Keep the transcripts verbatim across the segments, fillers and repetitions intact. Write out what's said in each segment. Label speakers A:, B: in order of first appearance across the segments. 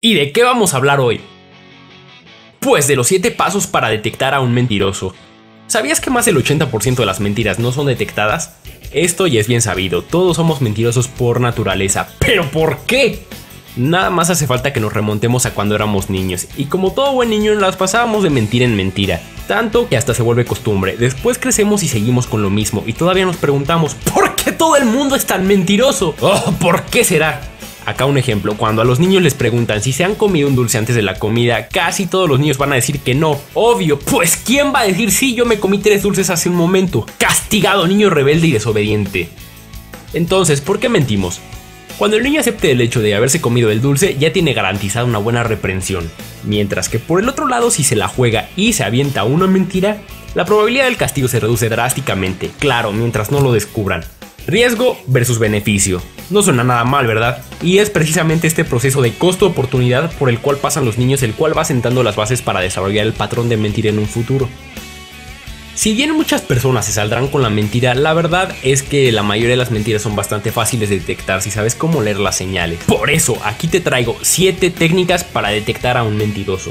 A: ¿Y de qué vamos a hablar hoy? Pues de los siete pasos para detectar a un mentiroso. ¿Sabías que más del ochenta por ciento de las mentiras no son detectadas? Esto ya es bien sabido, todos somos mentirosos por naturaleza. ¿Pero por qué? Nada más hace falta que nos remontemos a cuando éramos niños, y como todo buen niño las pasábamos de mentira en mentira, tanto que hasta se vuelve costumbre. Después crecemos y seguimos con lo mismo, y todavía nos preguntamos ¿por qué todo el mundo es tan mentiroso? Oh, ¿por qué será? Acá un ejemplo, cuando a los niños les preguntan si se han comido un dulce antes de la comida, casi todos los niños van a decir que no. Obvio, pues ¿quién va a decir sí, yo me comí tres dulces hace un momento? Castigado, niño rebelde y desobediente. Entonces, ¿por qué mentimos? Cuando el niño acepte el hecho de haberse comido el dulce, ya tiene garantizada una buena reprensión. Mientras que por el otro lado, si se la juega y se avienta una mentira, la probabilidad del castigo se reduce drásticamente, claro, mientras no lo descubran. Riesgo versus beneficio. No suena nada mal, ¿verdad? Y es precisamente este proceso de costo-oportunidad por el cual pasan los niños, el cual va sentando las bases para desarrollar el patrón de mentir en un futuro. Si bien muchas personas se saldrán con la mentira, la verdad es que la mayoría de las mentiras son bastante fáciles de detectar si sabes cómo leer las señales. Por eso, aquí te traigo siete técnicas para detectar a un mentiroso.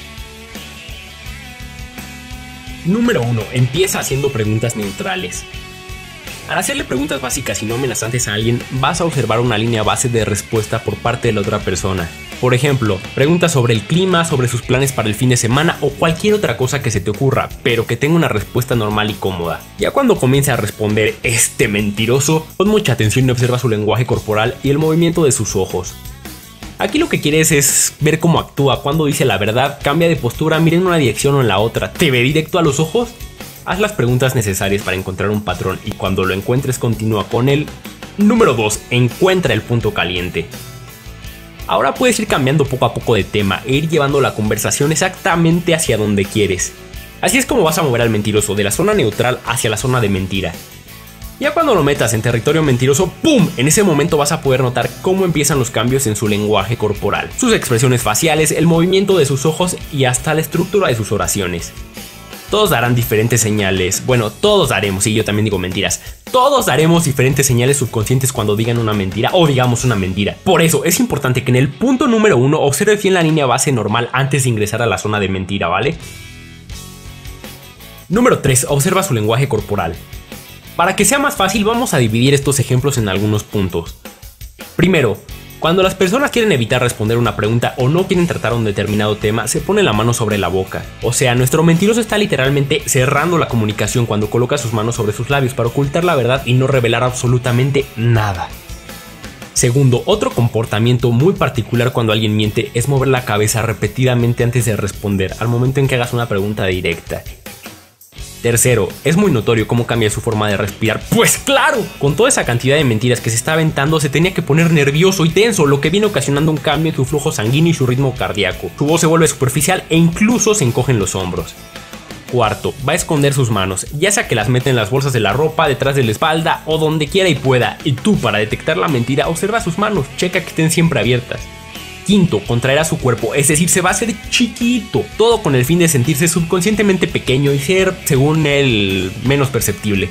A: Número uno. Empieza haciendo preguntas neutrales. Al hacerle preguntas básicas y no amenazantes a alguien, vas a observar una línea base de respuesta por parte de la otra persona. Por ejemplo, preguntas sobre el clima, sobre sus planes para el fin de semana o cualquier otra cosa que se te ocurra, pero que tenga una respuesta normal y cómoda. Ya cuando comience a responder este mentiroso, pon mucha atención y observa su lenguaje corporal y el movimiento de sus ojos. Aquí lo que quieres es ver cómo actúa, cuando dice la verdad, cambia de postura, mira en una dirección o en la otra, ¿te ve directo a los ojos? Haz las preguntas necesarias para encontrar un patrón y cuando lo encuentres continúa con él. Número dos. Encuentra el punto caliente. Ahora puedes ir cambiando poco a poco de tema e ir llevando la conversación exactamente hacia donde quieres. Así es como vas a mover al mentiroso de la zona neutral hacia la zona de mentira. Ya cuando lo metas en territorio mentiroso, ¡pum! En ese momento vas a poder notar cómo empiezan los cambios en su lenguaje corporal, sus expresiones faciales, el movimiento de sus ojos y hasta la estructura de sus oraciones. Todos darán diferentes señales, bueno, todos daremos, y yo también digo mentiras, todos daremos diferentes señales subconscientes cuando digan una mentira o digamos una mentira. Por eso es importante que en el punto número uno observes bien la línea base normal antes de ingresar a la zona de mentira, ¿vale? Número tres. Observa su lenguaje corporal. Para que sea más fácil vamos a dividir estos ejemplos en algunos puntos. Primero, cuando las personas quieren evitar responder una pregunta o no quieren tratar un determinado tema, se pone la mano sobre la boca. O sea, nuestro mentiroso está literalmente cerrando la comunicación cuando coloca sus manos sobre sus labios para ocultar la verdad y no revelar absolutamente nada. Segundo, otro comportamiento muy particular cuando alguien miente es mover la cabeza repetidamente antes de responder, al momento en que hagas una pregunta directa. Tercero, es muy notorio cómo cambia su forma de respirar. ¡Pues claro! Con toda esa cantidad de mentiras que se está aventando, se tenía que poner nervioso y tenso, lo que viene ocasionando un cambio en su flujo sanguíneo y su ritmo cardíaco. Su voz se vuelve superficial e incluso se encogen los hombros. Cuarto, va a esconder sus manos, ya sea que las mete en las bolsas de la ropa, detrás de la espalda o donde quiera y pueda. Y tú, para detectar la mentira, observa sus manos, checa que estén siempre abiertas. Quinto, contraerá su cuerpo, es decir, se va a hacer chiquito, todo con el fin de sentirse subconscientemente pequeño y ser, según él, menos perceptible.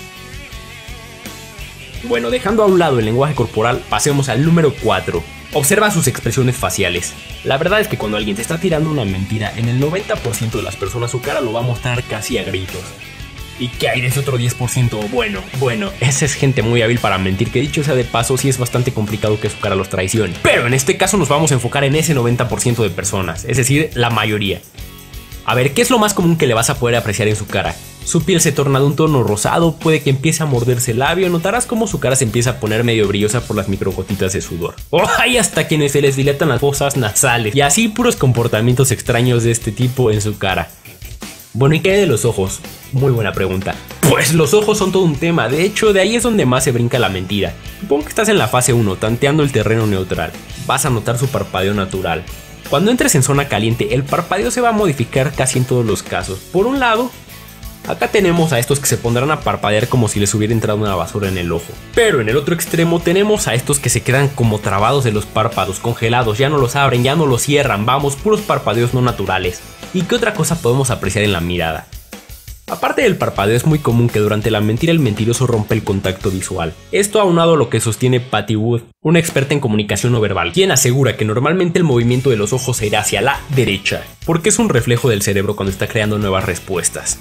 A: Bueno, dejando a un lado el lenguaje corporal, pasemos al número cuatro. Observa sus expresiones faciales. La verdad es que cuando alguien te está tirando una mentira, en el noventa por ciento de las personas su cara lo va a mostrar casi a gritos. ¿Y qué hay de ese otro diez por ciento? Bueno, bueno, esa es gente muy hábil para mentir, que dicho sea de paso, sí es bastante complicado que su cara los traicione. Pero en este caso nos vamos a enfocar en ese noventa por ciento de personas, es decir, la mayoría. A ver, ¿qué es lo más común que le vas a poder apreciar en su cara? Su piel se torna de un tono rosado, puede que empiece a morderse el labio, notarás cómo su cara se empieza a poner medio brillosa por las microgotitas de sudor. ¡Oh! Hay hasta quienes se les dilatan las fosas nasales, y así puros comportamientos extraños de este tipo en su cara. Bueno, ¿y qué hay de los ojos? Muy buena pregunta. Pues los ojos son todo un tema, de hecho de ahí es donde más se brinca la mentira. Supongo que estás en la fase uno, tanteando el terreno neutral. Vas a notar su parpadeo natural. Cuando entres en zona caliente, el parpadeo se va a modificar casi en todos los casos. Por un lado, acá tenemos a estos que se pondrán a parpadear como si les hubiera entrado una basura en el ojo. Pero en el otro extremo tenemos a estos que se quedan como trabados de los párpados, congelados, ya no los abren, ya no los cierran, vamos, puros parpadeos no naturales. ¿Y qué otra cosa podemos apreciar en la mirada? Aparte del parpadeo, es muy común que durante la mentira el mentiroso rompe el contacto visual. Esto aunado a lo que sostiene Patty Wood, una experta en comunicación no verbal, quien asegura que normalmente el movimiento de los ojos se irá hacia la derecha, porque es un reflejo del cerebro cuando está creando nuevas respuestas.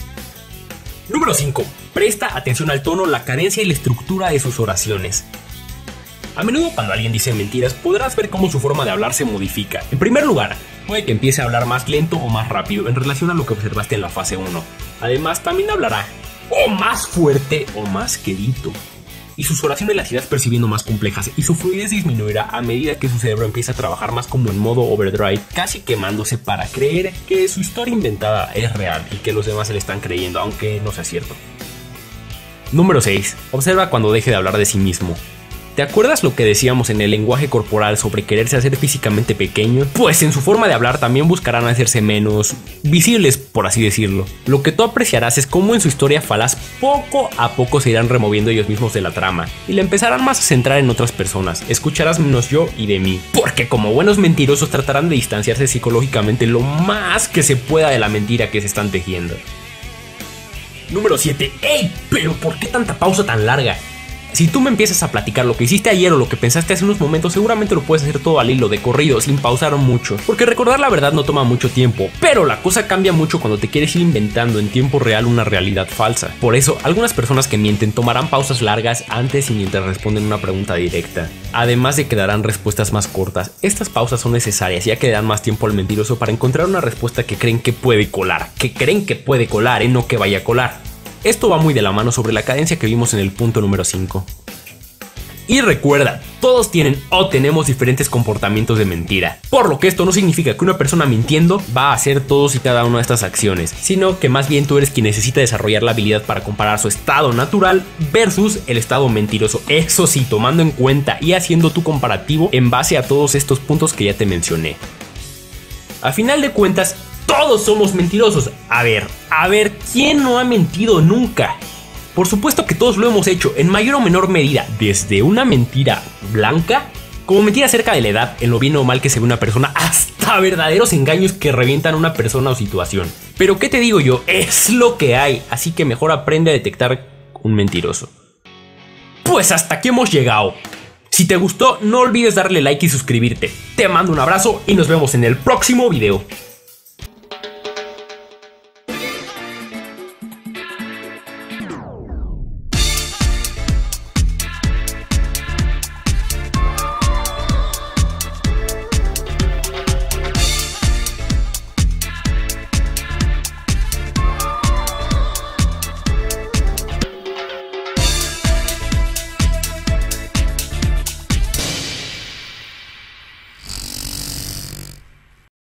A: Número cinco. Presta atención al tono, la cadencia y la estructura de sus oraciones. A menudo cuando alguien dice mentiras podrás ver cómo su forma de hablar se modifica. En primer lugar, puede que empiece a hablar más lento o más rápido en relación a lo que observaste en la fase uno. Además, también hablará o más fuerte o más quedito. Y sus oraciones las irás percibiendo más complejas y su fluidez disminuirá a medida que su cerebro empieza a trabajar más como en modo overdrive, casi quemándose para creer que su historia inventada es real y que los demás se le están creyendo, aunque no sea cierto. Número seis. Observa cuando deje de hablar de sí mismo. ¿Te acuerdas lo que decíamos en el lenguaje corporal sobre quererse hacer físicamente pequeño? Pues en su forma de hablar también buscarán hacerse menos visibles, por así decirlo. Lo que tú apreciarás es cómo en su historia falaz poco a poco se irán removiendo ellos mismos de la trama y le empezarán más a centrar en otras personas. Escucharás menos yo y de mí, porque como buenos mentirosos tratarán de distanciarse psicológicamente lo más que se pueda de la mentira que se están tejiendo. Número siete. ¡Ey! ¿Pero por qué tanta pausa tan larga? Si tú me empiezas a platicar lo que hiciste ayer o lo que pensaste hace unos momentos, seguramente lo puedes hacer todo al hilo, de corrido, sin pausar mucho. Porque recordar la verdad no toma mucho tiempo, pero la cosa cambia mucho cuando te quieres ir inventando en tiempo real una realidad falsa. Por eso, algunas personas que mienten tomarán pausas largas antes y mientras responden una pregunta directa. Además de que darán respuestas más cortas. Estas pausas son necesarias ya que le dan más tiempo al mentiroso para encontrar una respuesta que creen que puede colar. Que creen que puede colar, ¿eh? No que vaya a colar. Esto va muy de la mano sobre la cadencia que vimos en el punto número cinco. Y recuerda, todos tienen o tenemos diferentes comportamientos de mentira. Por lo que esto no significa que una persona mintiendo va a hacer todos y cada una de estas acciones, sino que más bien tú eres quien necesita desarrollar la habilidad para comparar su estado natural versus el estado mentiroso. Eso sí, tomando en cuenta y haciendo tu comparativo en base a todos estos puntos que ya te mencioné. A final de cuentas, todos somos mentirosos. A ver, a ver, ¿quién no ha mentido nunca? Por supuesto que todos lo hemos hecho, en mayor o menor medida, desde una mentira blanca, como mentira acerca de la edad, en lo bien o mal que se ve una persona, hasta verdaderos engaños que revientan a una persona o situación. Pero ¿qué te digo yo? Es lo que hay, así que mejor aprende a detectar un mentiroso. Pues hasta aquí hemos llegado. Si te gustó, no olvides darle like y suscribirte. Te mando un abrazo y nos vemos en el próximo video.